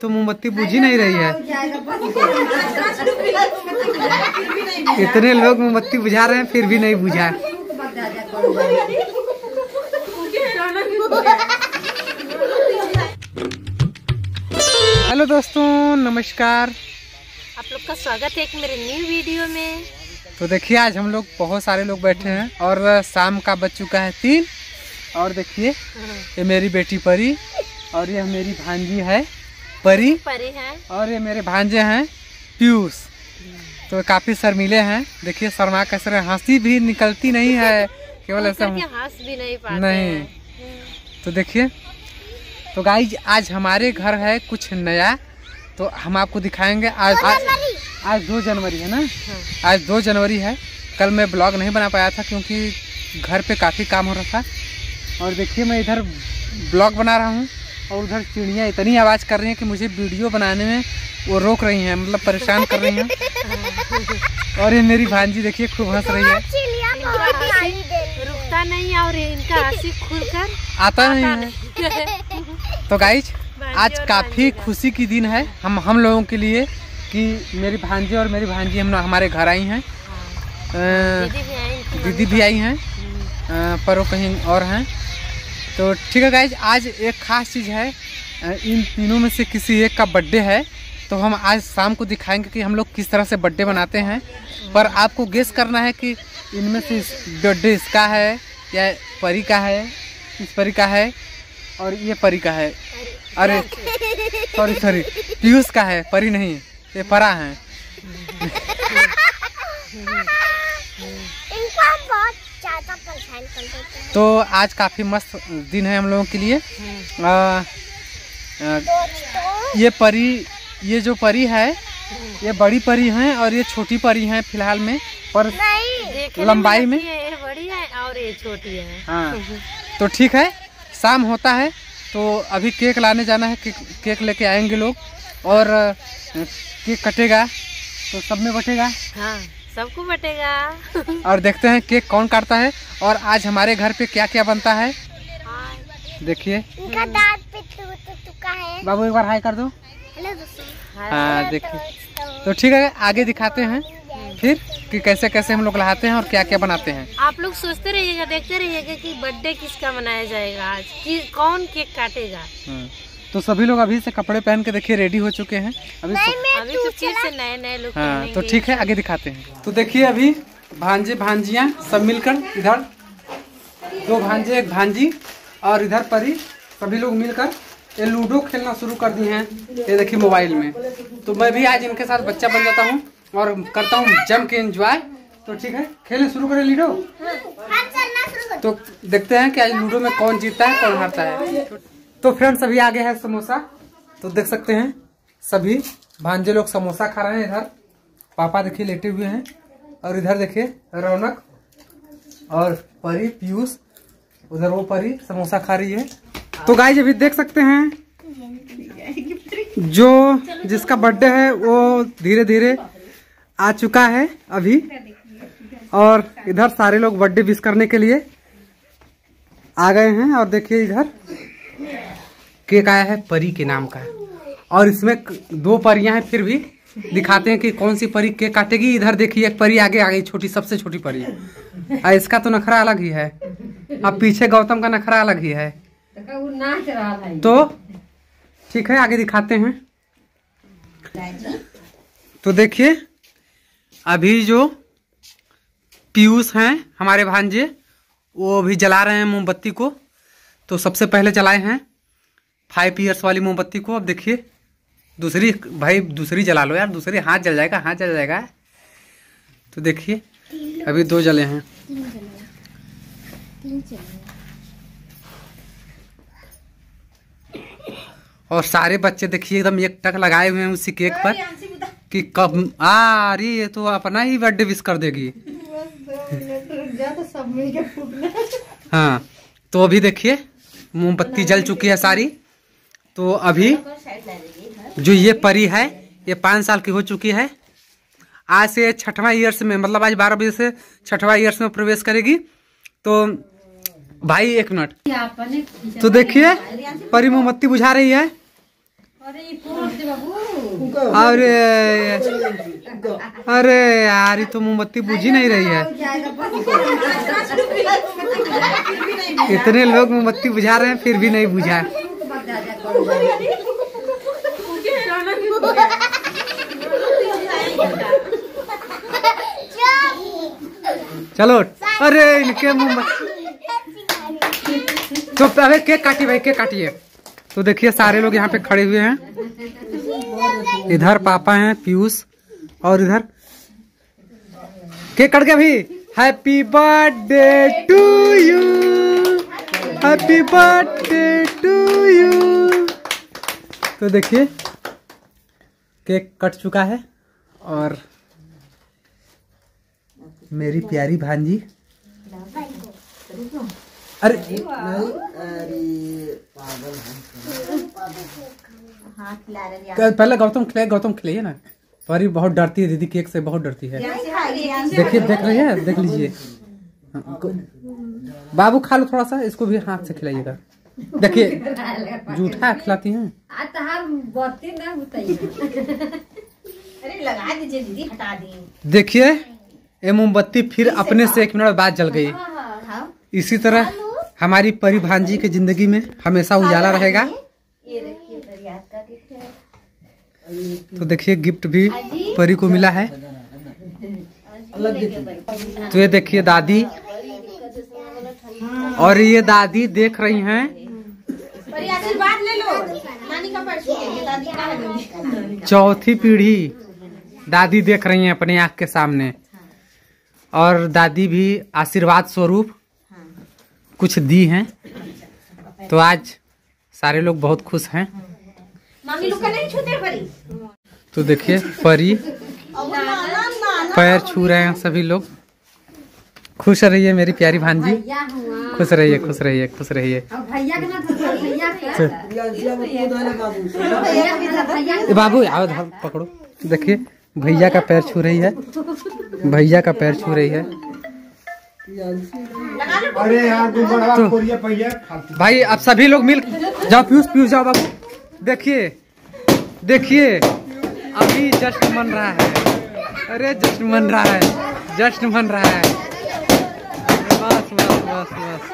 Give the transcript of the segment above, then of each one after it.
तो मोमबत्ती बुझ ही नहीं रही है। इतने लोग मोमबत्ती बुझा रहे हैं फिर भी नहीं बुझा। हेलो दोस्तों, नमस्कार। आप लोग का स्वागत है एक मेरे न्यू वीडियो में। तो देखिए आज हम लोग बहुत सारे लोग बैठे हैं और शाम का बज चुका है 3। और देखिए ये मेरी बेटी परी और ये मेरी भांजी है परी है और ये मेरे भांजे हैं पीयूष। तो काफी शर्मीले हैं। देखिए शर्मा कैसे रहे, हंसी भी निकलती नहीं है, केवल ऐसा हंस भी नहीं पाते नहीं। तो देखिए तो गाइज आज हमारे घर है कुछ नया, तो हम आपको दिखाएंगे। आज 2 जनवरी है ना। आज 2 जनवरी है। कल मैं ब्लॉग नहीं बना पाया था क्योंकि घर पे काफ़ी काम हो रहा था। और देखिए मैं इधर ब्लॉग बना रहा हूँ और उधर चिड़ियाँ इतनी आवाज़ कर रही हैं कि मुझे वीडियो बनाने में वो रोक रही हैं, मतलब परेशान कर रही हैं। और ये मेरी भांजी देखिए खूब हंस रही है, रुकता नहीं और इनका हंसी खुलकर आता नहीं है। तो गाइज आज काफ़ी खुशी की दिन है हम लोगों के लिए कि मेरी भांजी और मेरी भांजी हमारे घर आई हैं। दीदी भी आई हैं, पर वो कहीं और हैं। तो ठीक है गाइज, आज एक ख़ास चीज़ है। इन तीनों में से किसी एक का बर्थडे है, तो हम आज शाम को दिखाएंगे कि हम लोग किस तरह से बर्थडे मनाते हैं। पर आपको गेस करना है कि इनमें से बर्थडे इसका है या परी का है, इस परी का है और ये परी का है। अरे सॉरी पीयूष का है, परी नहीं, ये परा है। तो आज काफ़ी मस्त दिन है हम लोगों के लिए। ये परी, ये जो परी है ये बड़ी परी हैं और ये छोटी परी हैं फिलहाल में, पर लंबाई में ये बड़ी है और ये छोटी है। हाँ तो ठीक है, शाम होता है तो अभी केक लाने जाना है। केक लेके आएंगे लोग और केक कटेगा तो सब में बटेगा। हाँ सबको बटेगा। और देखते हैं केक कौन काटता है और आज हमारे घर पे क्या क्या बनता है। देखिए बाबू एक बार हाय कर दो। हाँ देखिए तो ठीक है, आगे दिखाते हैं फिर कि कैसे कैसे हम लोग नहाते हैं और क्या क्या बनाते हैं। आप लोग सोचते रहिएगा, देखते रहिएगा कि बर्थडे किसका मनाया जाएगा आज, कि कौन केक काटेगा। तो सभी लोग अभी से कपड़े पहन के देखिए रेडी हो चुके हैं। अभी तो फिर से नए लुक। हाँ तो ठीक है, आगे दिखाते हैं। तो देखिए अभी भांजे भांजियाँ सब मिलकर, इधर 2 भांजे 1 भांजी और इधर परी, सभी लोग मिलकर ये लूडो खेलना शुरू कर दिए हैं। ये देखिए मोबाइल में। तो मैं भी आज इनके साथ बच्चा बन जाता हूँ और करता हूँ जम के एंजॉय। तो ठीक है, खेलने शुरू करें लूडो। तो देखते हैं कि आज लूडो में कौन जीतता है कौन हारता है। तो फ्रेंड्स अभी आ गया है समोसा। तो देख सकते हैं सभी भांजे लोग समोसा खा रहे हैं। इधर पापा देखिए लेटे हुए हैं और इधर देखिए रौनक और परी पीयूष, उधर वो परी समोसा खा रही है। तो गाइस अभी देख सकते हैं जो जिसका बर्थडे है वो धीरे धीरे आ चुका है अभी, और इधर सारे लोग बर्थडे विश करने के लिए आ गए हैं। और देखिए इधर केक आया है परी के नाम का और इसमें 2 परियां हैं, फिर भी दिखाते हैं कि कौन सी परी केक काटेगी। इधर देखिए एक परी आगे आ गई, छोटी सबसे छोटी परी। इसका तो नखरा अलग ही है, अब पीछे गौतम का नखरा अलग ही है। तो ठीक है आगे दिखाते हैं। तो देखिए अभी जो पीयूष हैं हमारे भांजे, वो अभी जला रहे हैं मोमबत्ती को। तो सबसे पहले जलाए हैं 5 ईयर्स वाली मोमबत्ती को। अब देखिए दूसरी, भाई दूसरी जला लो यार, दूसरी हाथ जल जाएगा, हाथ जल जाएगा। तो देखिए अभी 2 जले हैं। और सारे बच्चे देखिए एकदम एक टक लगाए हुए हैं उसी केक पर कि कब अरे ये तो अपना ही बर्थडे विश कर देगी। हाँ तो अभी देखिए मोमबत्ती जल चुकी है सारी। तो अभी जो ये परी है ये 5 साल की हो चुकी है। आज से 6वां ईयर्स में, मतलब आज 12 बजे से 6वां ईयर्स में प्रवेश करेगी। तो भाई 1 मिनट। तो देखिए परी मोमबत्ती बुझा रही है अरे यार ये तो मोमबत्ती बुझ ही नहीं रही है। इतने लोग मोमबत्ती बुझा रहे हैं फिर भी नहीं बुझा। चलो अरे इनके मोमबत्ती तो अबे केक काटिए भाई, केक काटिए। तो देखिए सारे लोग यहाँ पे खड़े हुए हैं। इधर पापा हैं पीयूष, और इधर केक कट गया भी। Happy birthday to you, happy birthday to you. तो देखिए केक कट चुका है और मेरी प्यारी भांजी, अरे पहले गौतम खिलाइए ना। परी बहुत डरती है दीदी, केक से बहुत डरती है। देखिए देख रही है, देख लीजिए। बाबू खा लो थोड़ा सा, इसको भी हाथ से खिलाइएगा। देखिए जूठा खिलाती हैं। लगा दीजिए दीदी, हटा दी। देखिए ये मोमबत्ती फिर अपने से 1 मिनट बाद जल गई। इसी तरह हमारी परी भांजी की जिंदगी में हमेशा उजाला रहेगा। तो देखिए गिफ्ट भी परी को मिला है। तो ये देखिए दादी, और ये दादी देख रही हैं। आशीर्वाद ले लो, नानी का पर्स है, दादी का है। चौथी पीढ़ी दादी देख रही हैं अपनी आंख के सामने, और दादी भी आशीर्वाद स्वरूप कुछ दी हैं। तो आज सारे लोग बहुत खुश हैं। मामी लोग का नहीं छूते परी। तो देखिए परी पैर छू रहे हैं सभी लोग। खुश रहिए मेरी प्यारी भांजी, खुश रहिए खुश रहिए खुश रहिए। बाबू आओ पकड़ो। देखिए भैया का पैर छू रही है, भैया का पैर छू रही है। अरे यार तो भाई अब सभी लोग मिल जाओ। पीयूष जाओ बाबू। देखिए देखिए अभी जश्न मन रहा है। अरे जश्न मन रहा है, जश्न मन रहा है। बस बस बस बस।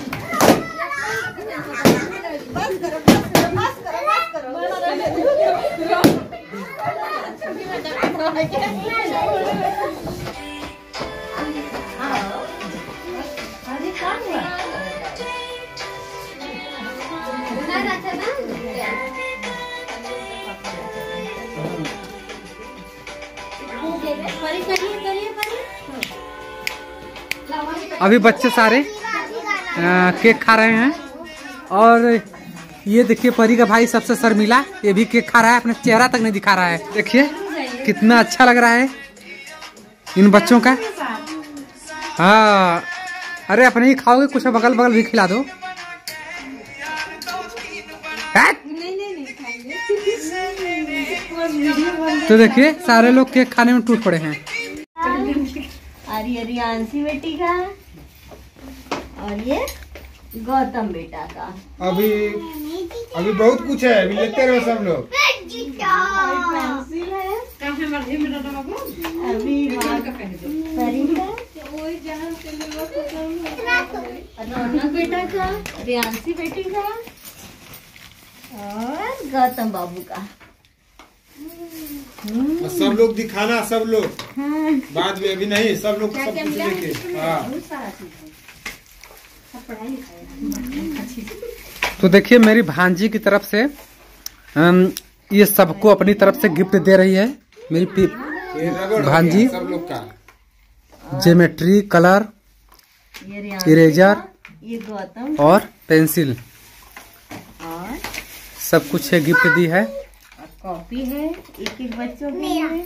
अभी बच्चे सारे केक खा रहे हैं, और ये देखिए परी का भाई सबसे शर्मीला, ये भी केक खा रहा है, अपना चेहरा तक नहीं दिखा रहा है। देखिए कितना अच्छा लग रहा है इन बच्चों का। हाँ अरे अपने ही खाओगे, कुछ बगल बगल भी खिला दो। तो देखिए सारे लोग केक खाने में टूट पड़े हैं। अरे रियांशी बेटी का, और ये गौतम बेटा का। अभी बहुत कुछ है, अभी लेते रहो सब लोग। पेंसिल है, अभी परी का, रौनक बेटा का, रियांशी बेटी का, और गौतम बाबू का। सब लोग दिखाना, सब लोग बाद में, अभी नहीं, सब लोग सब कुछ लेके। तो देखिए मेरी भांजी की तरफ से ये सबको अपनी तरफ से गिफ्ट दे रही है मेरी भांजी। सब लोग का ज्योमेट्री, कलर, इरेजर, ये गौतम और पेंसिल, और सब कुछ है गिफ्ट दी है। कॉपी है एक एक बच्चों के लिए।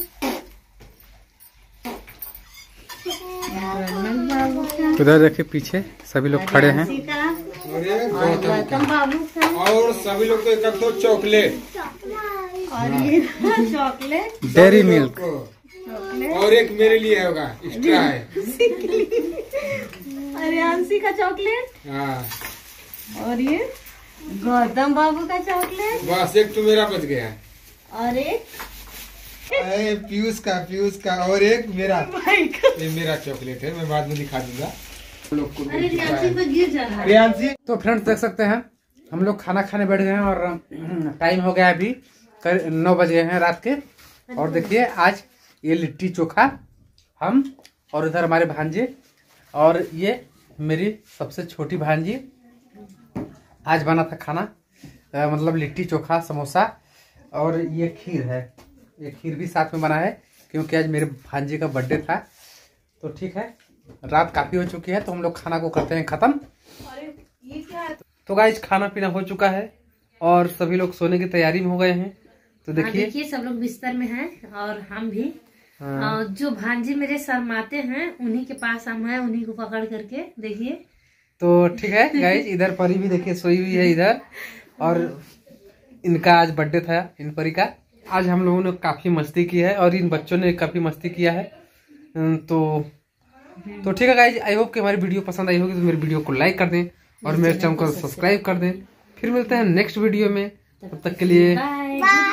उधर देखिए पीछे सभी लोग खड़े हैं। और गौतम बाबू का, और सभी लोग को एक तो चॉकलेट, और ये चॉकलेट, डेयरी मिल्क, और एक मेरे लिए होगा एक्स्ट्रा है। रियांशी का चॉकलेट, हाँ और ये गौतम बाबू का चॉकलेट बस एक तो मेरा बच गया है। और एक पीयूष का और एक मेरा। ये मेरा चॉकलेट है, मैं बाद में दिखा दूंगा लोग को। अरे रियांशी तो गिर जा रहा है। रियांशी तो फ्रेंड्स देख सकते हैं हम लोग खाना खाने बैठ गए हैं और टाइम हो गया अभी 9 बज गए हैं रात के। और देखिए आज ये लिट्टी चोखा हम और इधर हमारे भांजे और ये मेरी सबसे छोटी भांजी आज बना था खाना, मतलब लिट्टी चोखा समोसा और ये खीर है। ये खीर भी साथ में बना है क्योंकि आज मेरे भांजे का बर्थडे था। तो ठीक है, रात काफ़ी हो चुकी है तो हम लोग खाना को करते हैं ख़त्म। तो गाइस खाना पीना हो चुका है और सभी लोग सोने की तैयारी में हो गए हैं। तो देखिए सब लोग बिस्तर में हैं और हम भी। जो भांजे मेरे शर्माते हैं उन्हीं के पास हम हैं, उन्हीं को पकड़ करके देखिए। तो ठीक है गाइस, इधर परी भी देखिए सोई हुई है इधर, और इनका आज बर्थडे था इन परी का। आज हम लोगों ने काफ़ी मस्ती की है और इन बच्चों ने काफ़ी मस्ती किया है। तो ठीक है गाइस, आई होप कि हमारी वीडियो पसंद आई होगी तो मेरी वीडियो को लाइक कर दें और मेरे चैनल को सब्सक्राइब कर दें। फिर मिलते हैं नेक्स्ट वीडियो में, तब तक के लिए बाय।